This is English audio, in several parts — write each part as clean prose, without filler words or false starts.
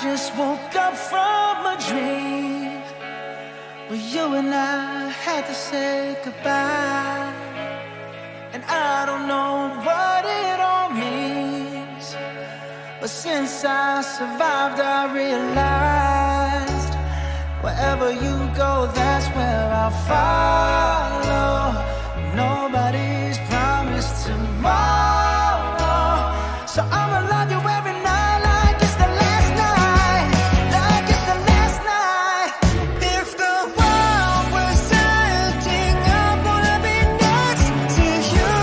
just woke up from a dream where you and I had to say goodbye. And I don't know what it all means, but since I survived I realized wherever you go, that's where I'll follow. Nobody's promised tomorrow, so I'ma love you every night like it's the last night, like it's the last night. If the world was ending, I wanna be next to you.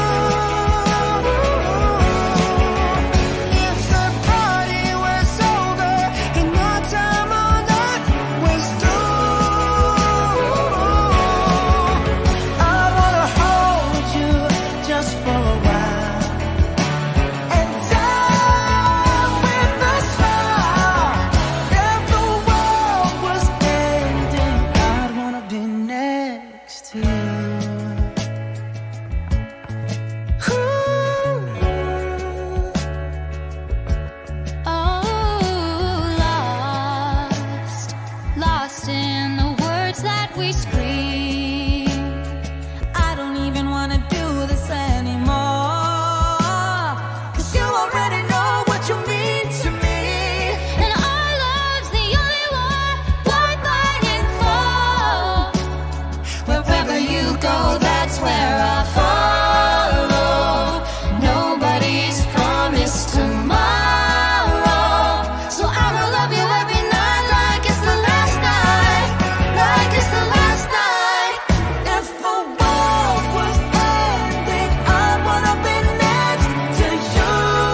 If the party was over and our time on earth was through, I wanna hold you just for a while and die with a smile. If the world was ending, I'd wanna be next to you. Oh, lost in the words that we scream. I don't even wanna do this anymore, 'cause you already know what you mean to me. And our love's the only one worth fighting for. Wherever you go, that's where I'll follow. Nobody's promised tomorrow, so I'ma love you every night like it's the last night, like it's the last night. If the world was ending, I wanna be next to you.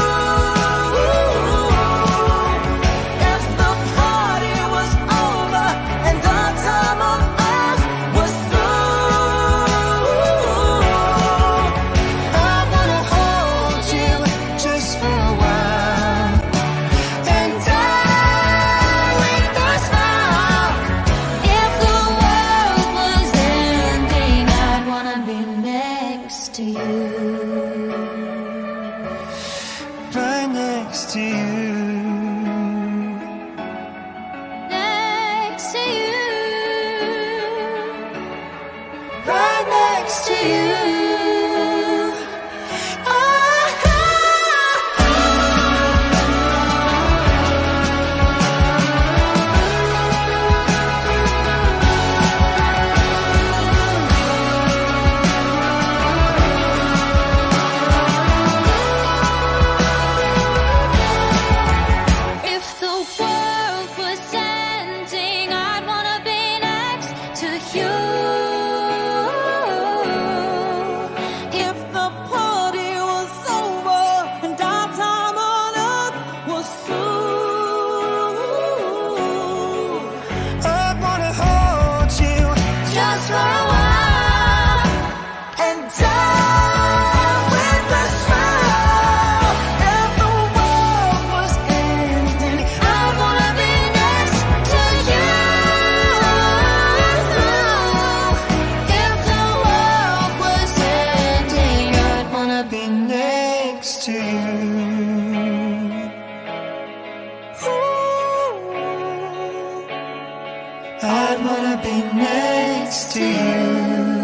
If the party was over and our time on earth was through, I wanna hold you just for a while and die with a smile. If the world was ending, I'd wanna be next to you. Right next to you. Next to you. Right next to you. If the world was ending, I'd wanna be next to you. If the party was over and our time on earth was through, I wanna hold you just for a while and die with a smile. If the world was ending, I wanna be next to you. If the world was ending, I'd wanna be next to you. I'd wanna be next to you.